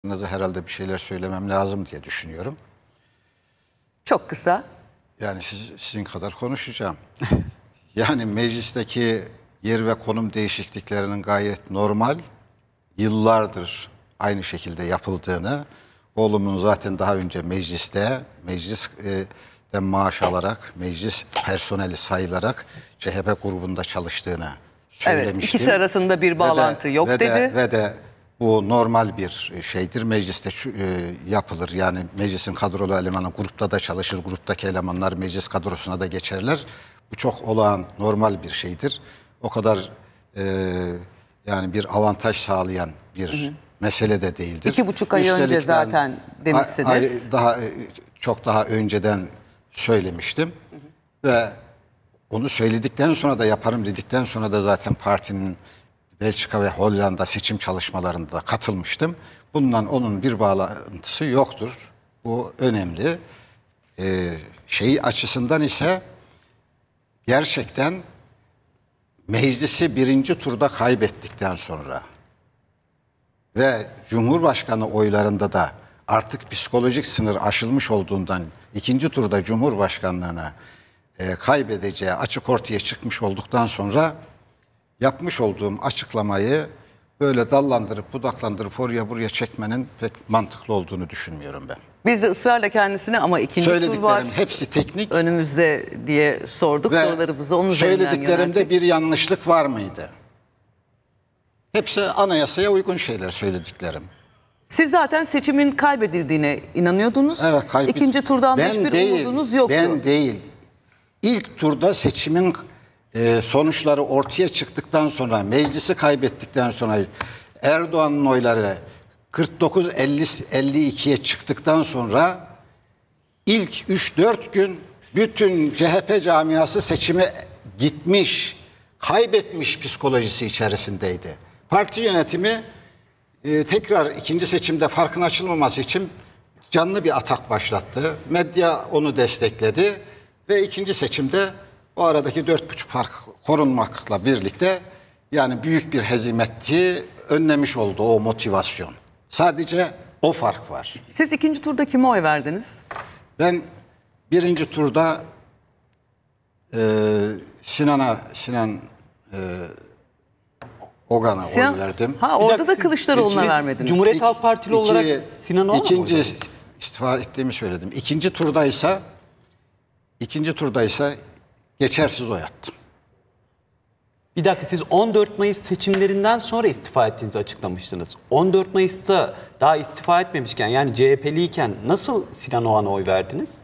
herhalde bir şeyler söylemem lazım diye düşünüyorum. Çok kısa. Yani sizin kadar konuşacağım. Yani meclisteki yer ve konum değişikliklerinin gayet normal, yıllardır aynı şekilde yapıldığını, oğlumun zaten daha önce meclisten maaş alarak, meclis personeli sayılarak CHP grubunda çalıştığını söylemiştim. Evet, ikisi arasında bir bağlantı yok dedi. Ve de bu normal bir şeydir. Mecliste yapılır. Yani meclisin kadrolu elemanı grupta da çalışır. Gruptaki elemanlar meclis kadrosuna da geçerler. Bu çok olağan, normal bir şeydir. O kadar yani bir avantaj sağlayan bir mesele de değildir. 2,5 ay önce zaten demişsiniz. Çok daha önceden söylemiştim. Ve onu söyledikten sonra da yaparım dedikten sonra da zaten partinin Belçika ve Hollanda seçim çalışmalarında da katılmıştım. Bundan onun bir bağlantısı yoktur. Bu önemli. Şeyi açısından ise gerçekten meclisi birinci turda kaybettikten sonra ve Cumhurbaşkanı oylarında da artık psikolojik sınır aşılmış olduğundan ikinci turda Cumhurbaşkanlığını kaybedeceği açık ortaya çıkmış olduktan sonra yapmış olduğum açıklamayı böyle dallandırıp budaklandırıp oraya buraya çekmenin pek mantıklı olduğunu düşünmüyorum ben. Biz de ısrarla kendisine ama ikinci tur var. Hepsi teknik. Önümüzde diye sorduk sorularımızı. Onun söylediklerimde bir yanlışlık var mıydı? Hepsi anayasaya uygun şeyler söylediklerim. Siz zaten seçimin kaybedildiğine inanıyordunuz. Evet, İkinci turdan hiçbir umudunuz yoktu. Ben değil. İlk turda seçimin sonuçları ortaya çıktıktan sonra, meclisi kaybettikten sonra Erdoğan'ın oyları 49-52'ye çıktıktan sonra ilk 3-4 gün bütün CHP camiası seçime gitmiş, kaybetmiş psikolojisi içerisindeydi. Parti yönetimi tekrar ikinci seçimde farkın açılmaması için canlı bir atak başlattı. Medya onu destekledi ve ikinci seçimde o aradaki 4,5 fark korunmakla birlikte yani büyük bir hezimetti önlemiş oldu o motivasyon. Sadece o fark var. Siz ikinci turda kime oy verdiniz? Ben birinci turda Sinan Ogan'a oy verdim. Orada da Kılıçdaroğlu'na vermediniz. Cumhuriyet Halk Partili olarak Sinan Oğan'a İkinci istifa ettiğimi söyledim. İkinci turdaysa geçersiz oy attım. Bir dakika, siz 14 Mayıs seçimlerinden sonra istifa ettiğinizi açıklamıştınız. 14 Mayıs'ta daha istifa etmemişken, yani CHP'liyken nasıl Sinan Oğan'a oy verdiniz?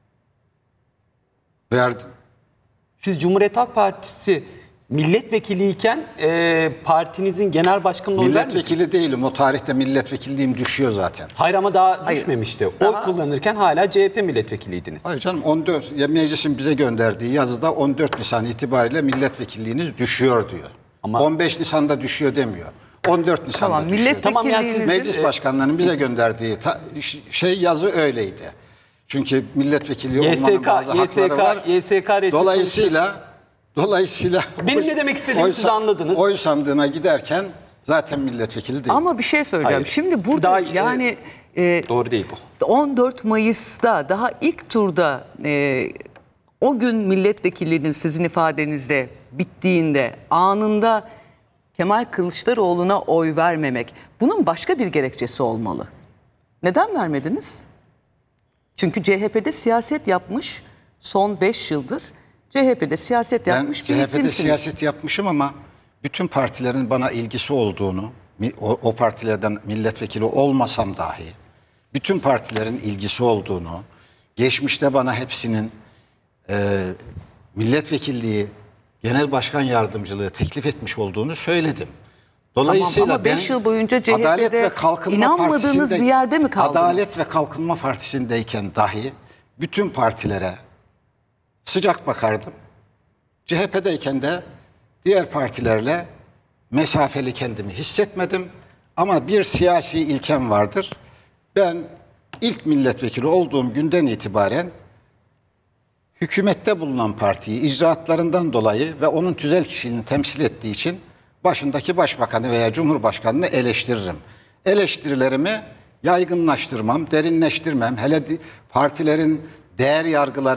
Verdim. Siz Cumhuriyet Halk Partisi milletvekiliyken partinizin genel başkanına oy vermediniz. Milletvekili değilim. O tarihte milletvekilliğim düşüyor zaten. Hayır, ama daha düşmemişti. Oy kullanırken hala CHP milletvekiliydiniz. Hayır canım, 14 meclisin bize gönderdiği yazıda 14 Nisan itibariyle milletvekilliğiniz düşüyor diyor. Ama 15 Nisan'da düşüyor demiyor. 14 Nisan'da düşüyor. Tamam, yani siz meclis başkanlarının bize gönderdiği yazı öyleydi. Çünkü milletvekili olmanın bazı hakları var. YSK Dolayısıyla benim ne demek istediğimi siz anladınız. Oy sandığına giderken zaten milletvekili değil. Ama bir şey söyleyeceğim. Hayır. Şimdi burada doğru değil bu. 14 Mayıs'ta daha ilk turda o gün milletvekilliğinin sizin ifadenizde bittiğinde anında Kemal Kılıçdaroğlu'na oy vermemek, bunun başka bir gerekçesi olmalı. Neden vermediniz? Çünkü CHP'de siyaset yapmış son 5 yıldır. CHP'de siyaset yapmış bir isimsiniz. CHP'de siyaset yapmışım ama bütün partilerin bana ilgisi olduğunu, o partilerden milletvekili olmasam dahi bütün partilerin ilgisi olduğunu, geçmişte bana hepsinin milletvekilliği, genel başkan yardımcılığı teklif etmiş olduğunu söyledim. Dolayısıyla ama 5 yıl boyunca Adalet ve CHP'de Kalkınma inanmadığınız bir yerde mi kaldınız? Adalet ve Kalkınma Partisi'ndeyken dahi bütün partilere sıcak bakardım. CHP'deyken de diğer partilerle mesafeli kendimi hissetmedim. Ama bir siyasi ilkem vardır. Ben ilk milletvekili olduğum günden itibaren hükümette bulunan partiyi icraatlarından dolayı ve onun tüzel kişiliğini temsil ettiği için başındaki başbakanı veya cumhurbaşkanını eleştiririm. Eleştirilerimi yaygınlaştırmam, derinleştirmem. Hele partilerin değer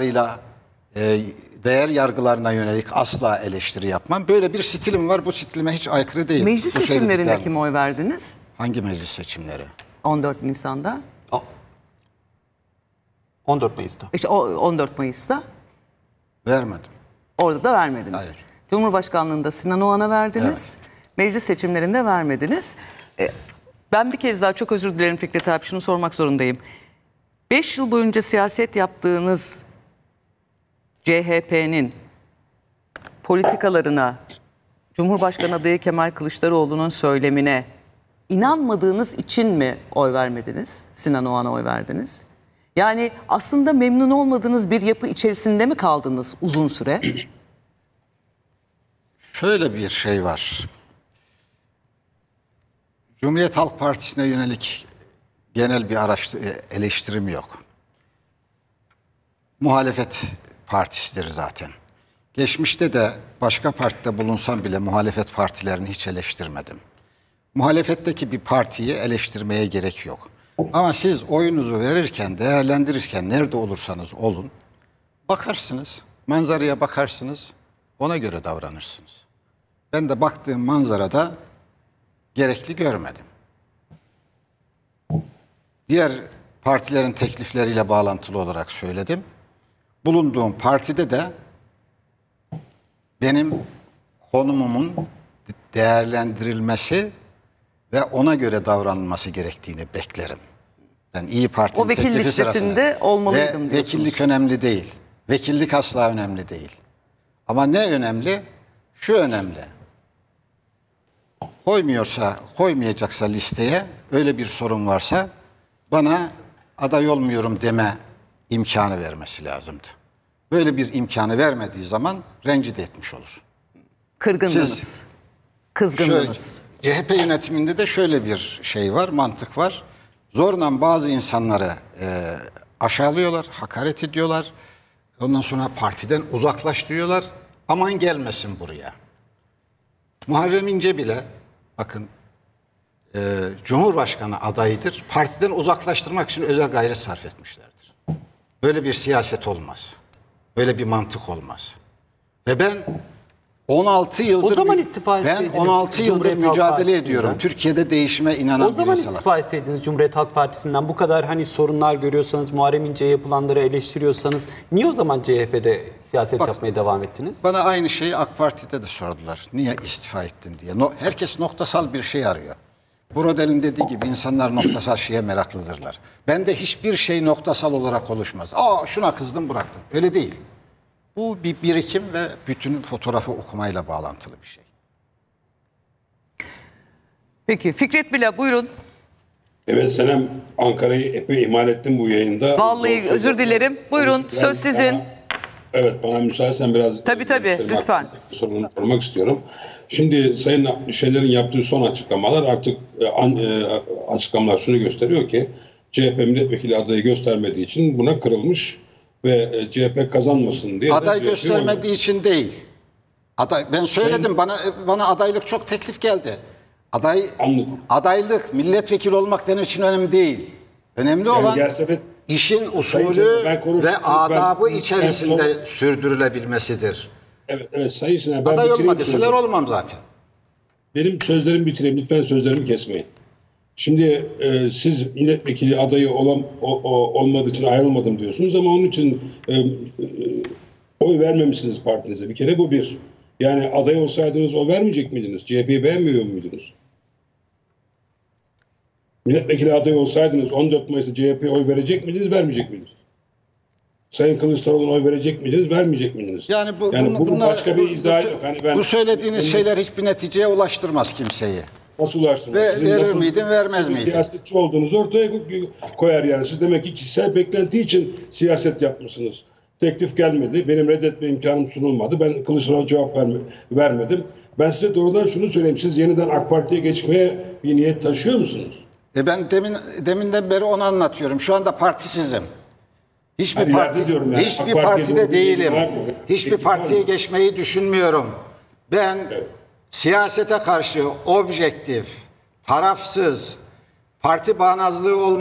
yargılarına yönelik asla eleştiri yapmam. Böyle bir stilim var. Bu stilime hiç aykırı değil. Meclis Bu seçimlerinde söylediklerim. kime oy verdiniz? Hangi meclis seçimleri? 14 Nisan'da. 14 Mayıs'ta. İşte 14 Mayıs'ta. Vermedim. Orada da vermediniz. Hayır. Cumhurbaşkanlığında Sinan Oğan'a verdiniz. Meclis seçimlerinde vermediniz. Ben bir kez daha çok özür dilerim Fikret abi, şunu sormak zorundayım. 5 yıl boyunca siyaset yaptığınız CHP'nin politikalarına, Cumhurbaşkanı adayı Kemal Kılıçdaroğlu'nun söylemine inanmadığınız için mi oy vermediniz? Sinan Oğan'a oy verdiniz. Yani aslında memnun olmadığınız bir yapı içerisinde mi kaldınız uzun süre? Şöyle bir şey var. Cumhuriyet Halk Partisi'ne yönelik genel bir eleştirim yok. Muhalefet partisidir zaten. Geçmişte de başka partide bulunsam bile muhalefet partilerini hiç eleştirmedim. Muhalefetteki bir partiyi eleştirmeye gerek yok. Ama siz oyunuzu verirken, değerlendirirken nerede olursanız olun, bakarsınız, manzaraya bakarsınız, ona göre davranırsınız. Ben de baktığım manzarada gerekli görmedim. Diğer partilerin teklifleriyle bağlantılı olarak söyledim. Bulunduğum partide de benim konumumun değerlendirilmesi ve ona göre davranılması gerektiğini beklerim. Ben İYİ Parti'nin O vekil teklifi listesinde sırasında. olmalıydım ve diyorsunuz. vekillik önemli değil. Vekillik asla önemli değil. Ama ne önemli? Şu önemli. Koymayacaksa listeye, öyle bir sorun varsa bana aday olmuyorum deme imkanı vermesi lazımdı. Böyle bir imkanı vermediği zaman rencide etmiş olur. Kırgındınız. Kızgındınız. CHP yönetiminde de şöyle bir şey var, mantık var. Zorla bazı insanları aşağılıyorlar, hakaret ediyorlar. Ondan sonra partiden uzaklaştırıyorlar. Aman gelmesin buraya. Muharrem İnce bile bakın Cumhurbaşkanı adayıdır. Partiden uzaklaştırmak için özel gayret sarf etmişlerdir. Böyle bir siyaset olmaz. Böyle bir mantık olmaz. Ve ben 16 yıldır O zaman istifa etseydiniz Cumhuriyet Halk mücadele Partisi'nden. ediyorum. Türkiye'de değişime inanan O zaman birisi var. istifa etseydiniz Cumhuriyet Halk Partisi'nden, bu kadar hani sorunlar görüyorsanız, Muharrem İnce'ye yapılanları eleştiriyorsanız, niye o zaman CHP'de siyaset yapmaya devam ettiniz? Bana aynı şeyi AK Parti'de de sordular. Niye istifa ettin diye. Herkes noktasal bir şey arıyor. Brodel'in dediği gibi insanlar noktasal şeye meraklıdırlar. Bende hiçbir şey noktasal olarak oluşmaz. Şuna kızdım bıraktım. Öyle değil. Bu bir birikim ve bütün fotoğrafı okumayla bağlantılı bir şey. Peki Fikret Bila, buyurun. Evet Senem, Ankara'yı epey ihmal ettim bu yayında. Vallahi Zor özür dilerim. Buyurun, Biraz söz sizin. Bana müsaitsen biraz Tabii, görüşlerim lütfen. hakkında sorunu sormak istiyorum. Şimdi Sayın Şener'in yaptığı son açıklamalar artık açıklamalar şunu gösteriyor ki CHP milletvekili adayı göstermediği için buna kırılmış ve CHP kazanmasın diye Aday göstermediği için değil. Ben söyledim, bana adaylık çok teklif geldi. Anladım. Adaylık, milletvekili olmak benim için önemli değil. Önemli olan işin usulü ve adabı içerisinde sürdürülebilmesidir. Evet Sayın Şener, ben Aday bitireyim olmadıseler sözlerimi. olmam zaten. Benim sözlerimi bitireyim. Lütfen sözlerimi kesmeyin. Şimdi siz milletvekili adayı olmadığı için ayrılmadım diyorsunuz ama onun için oy vermemişsiniz partinize. Bir kere bu bir. Yani aday olsaydınız oy vermeyecek miydiniz? CHP'yi beğenmiyor muydunuz? Milletvekili adayı olsaydınız 14 Mayıs'ta CHP'ye oy verecek miydiniz, vermeyecek miydiniz? Sayın Kılıçdaroğlu'na oy verecek miydiniz, vermeyecek miydiniz? Bunun başka bir izahı yok. Bu söylediğiniz şeyler hiçbir neticeye ulaştırmaz kimseyi. Nasıl ulaştırmaz? Verir miydin, vermez miydin? Siyasetçi olduğunuzu ortaya koyar yani. Siz demek ki kişisel beklenti için siyaset yapmışsınız. Teklif gelmedi. Benim reddetme imkanım sunulmadı. Ben Kılıçdaroğlu'na cevap vermedim. Ben size doğrudan şunu söyleyeyim. Siz yeniden AK Parti'ye geçmeye bir niyet taşıyor musunuz? Ben deminden beri onu anlatıyorum. Şu anda partisizim. Hiçbir partide değilim. Hiçbir partiye geçmeyi düşünmüyorum. Ben siyasete karşı objektif, tarafsız, parti bağnazlığı olmayan